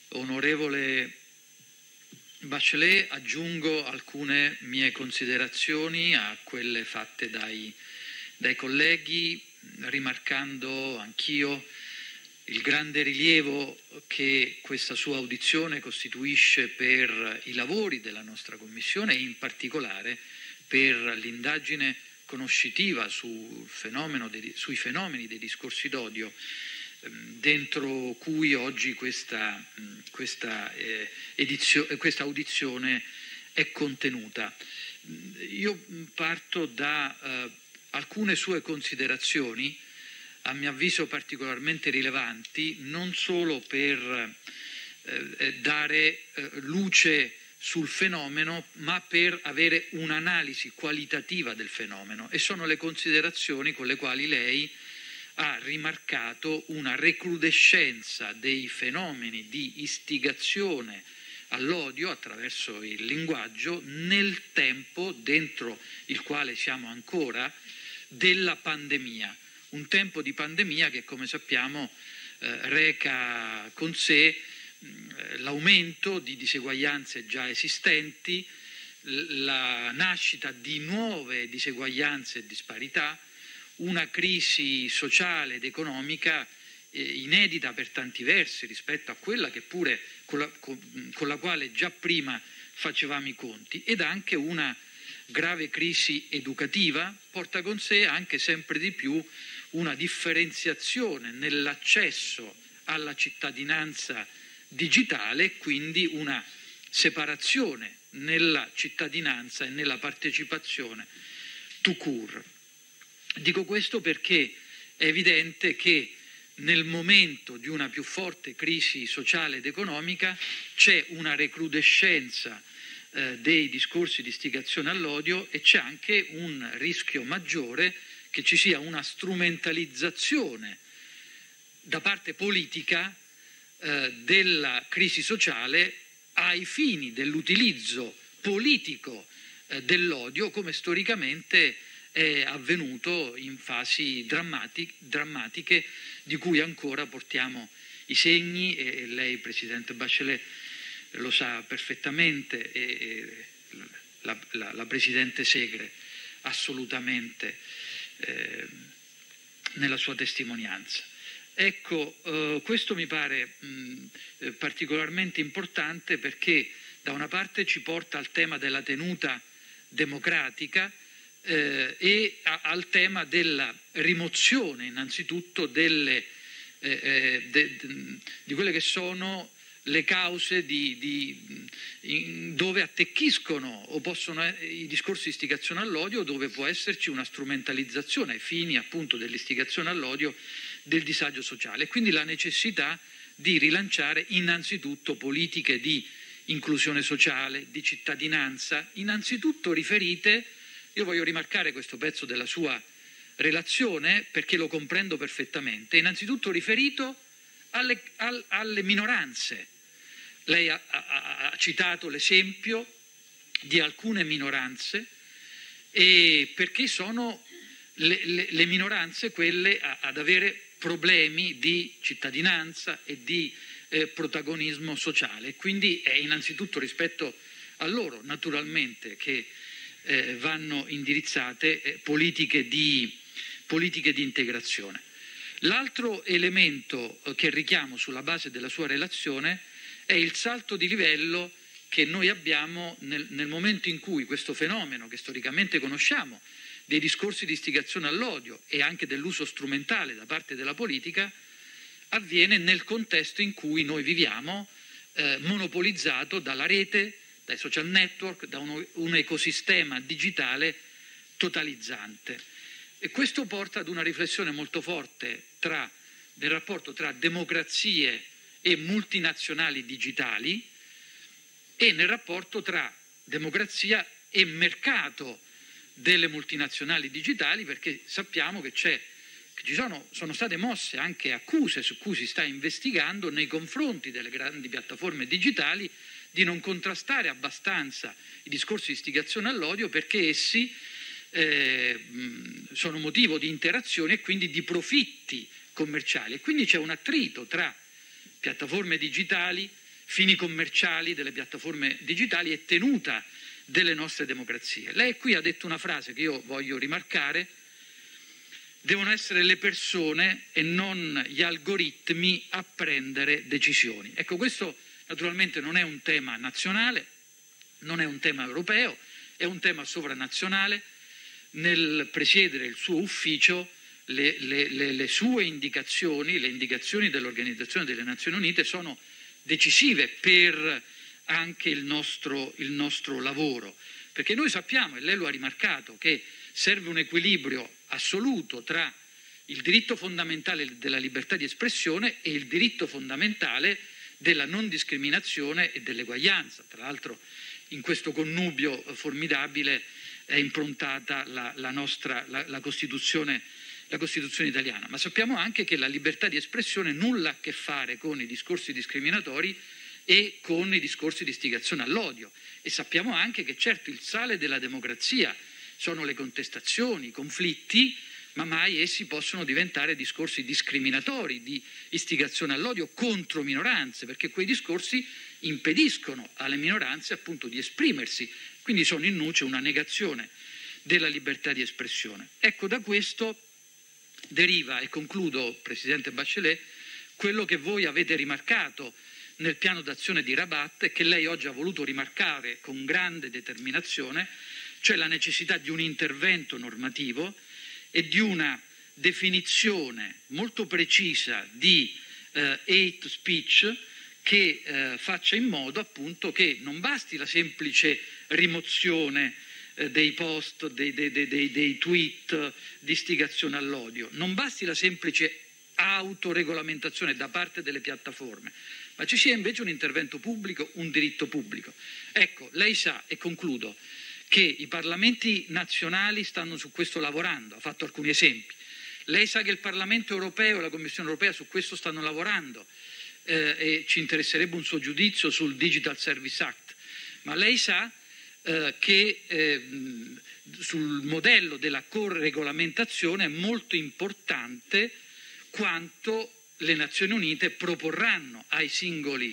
Onorevole Bachelet, aggiungo alcune mie considerazioni a quelle fatte dai colleghi, rimarcando anch'io il grande rilievo che questa sua audizione costituisce per i lavori della nostra Commissione e in particolare per l'indagine conoscitiva sui fenomeni dei discorsi d'odio, dentro cui oggi questa audizione è contenuta. Io parto da alcune sue considerazioni, a mio avviso particolarmente rilevanti, non solo per dare luce sul fenomeno, ma per avere un'analisi qualitativa del fenomeno, e sono le considerazioni con le quali lei ha rimarcato una recrudescenza dei fenomeni di istigazione all'odio attraverso il linguaggio nel tempo dentro il quale siamo ancora della pandemia. Un tempo di pandemia che, come sappiamo, reca con sé l'aumento di diseguaglianze già esistenti, la nascita di nuove diseguaglianze e disparità, una crisi sociale ed economica inedita per tanti versi rispetto a quella che pure con la quale già prima facevamo i conti, ed anche una grave crisi educativa porta con sé anche sempre di più una differenziazione nell'accesso alla cittadinanza digitale e quindi una separazione nella cittadinanza e nella partecipazione tout court. Dico questo perché è evidente che nel momento di una più forte crisi sociale ed economica c'è una recrudescenza dei discorsi di istigazione all'odio e c'è anche un rischio maggiore che ci sia una strumentalizzazione da parte politica della crisi sociale ai fini dell'utilizzo politico dell'odio, come storicamente è avvenuto in fasi drammatiche di cui ancora portiamo i segni, e lei, Presidente Bachelet, lo sa perfettamente, e la Presidente Segre assolutamente nella sua testimonianza. Ecco, questo mi pare particolarmente importante perché da una parte ci porta al tema della tenuta democratica e al tema della rimozione innanzitutto di quelle che sono le cause dove attecchiscono o possono i discorsi di istigazione all'odio, dove può esserci una strumentalizzazione ai fini appunto dell'istigazione all'odio del disagio sociale. Quindi la necessità di rilanciare innanzitutto politiche di inclusione sociale, di cittadinanza, innanzitutto riferite, io voglio rimarcare questo pezzo della sua relazione perché lo comprendo perfettamente, innanzitutto riferito alle minoranze. Lei ha citato l'esempio di alcune minoranze, e perché sono le minoranze quelle ad avere problemi di cittadinanza e di protagonismo sociale. Quindi è innanzitutto rispetto a loro, naturalmente, che vanno indirizzate politiche di integrazione. L'altro elemento che richiamo sulla base della sua relazione è il salto di livello che noi abbiamo nel momento in cui questo fenomeno, che storicamente conosciamo, dei discorsi di istigazione all'odio e anche dell'uso strumentale da parte della politica, avviene nel contesto in cui noi viviamo, monopolizzato dalla rete, dai social network, da un ecosistema digitale totalizzante. E questo porta ad una riflessione molto forte del rapporto tra democrazie e multinazionali digitali e nel rapporto tra democrazia e mercato delle multinazionali digitali, perché sappiamo che sono state mosse anche accuse su cui si sta investigando nei confronti delle grandi piattaforme digitali di non contrastare abbastanza i discorsi di istigazione all'odio, perché essi sono motivo di interazione e quindi di profitti commerciali, e quindi c'è un attrito tra piattaforme digitali, fini commerciali delle piattaforme digitali e tenuta delle nostre democrazie. Lei qui ha detto una frase che io voglio rimarcare: devono essere le persone e non gli algoritmi a prendere decisioni. Ecco, questo naturalmente non è un tema nazionale, non è un tema europeo, è un tema sovranazionale. Nel presiedere il suo ufficio, le sue indicazioni, le indicazioni dell'Organizzazione delle Nazioni Unite sono decisive per anche il nostro lavoro, perché noi sappiamo, e lei lo ha rimarcato, che serve un equilibrio assoluto tra il diritto fondamentale della libertà di espressione e il diritto fondamentale della non discriminazione e dell'eguaglianza. Tra l'altro in questo connubio formidabile è improntata la Costituzione italiana, ma sappiamo anche che la libertà di espressione nulla ha a che fare con i discorsi discriminatori e con i discorsi di istigazione all'odio, e sappiamo anche che certo il sale della democrazia sono le contestazioni, i conflitti, ma mai essi possono diventare discorsi discriminatori, di istigazione all'odio contro minoranze, perché quei discorsi impediscono alle minoranze appunto di esprimersi, quindi sono in nuce una negazione della libertà di espressione. Ecco, da questo deriva, e concludo, Presidente Bachelet, quello che voi avete rimarcato nel piano d'azione di Rabat e che lei oggi ha voluto rimarcare con grande determinazione, cioè la necessità di un intervento normativo e di una definizione molto precisa di hate speech che faccia in modo appunto che non basti la semplice rimozione dei post, dei tweet di istigazione all'odio, non basti la semplice autoregolamentazione da parte delle piattaforme, ma ci sia invece un intervento pubblico, un diritto pubblico. Ecco, lei sa, e concludo, che i parlamenti nazionali stanno su questo lavorando, ha fatto alcuni esempi. Lei sa che il Parlamento europeo e la Commissione europea su questo stanno lavorando e ci interesserebbe un suo giudizio sul Digital Service Act, ma lei sa che sul modello della corregolamentazione è molto importante quanto le Nazioni Unite proporranno ai singoli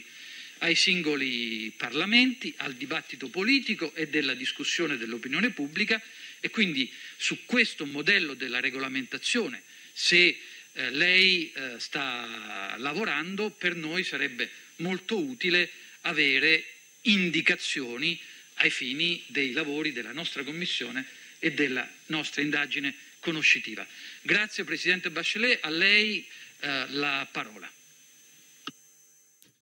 parlamenti, al dibattito politico e della discussione dell'opinione pubblica, e quindi su questo modello della regolamentazione, se lei sta lavorando, per noi sarebbe molto utile avere indicazioni ai fini dei lavori della nostra Commissione e della nostra indagine conoscitiva. Grazie Presidente Bachelet, a lei la parola.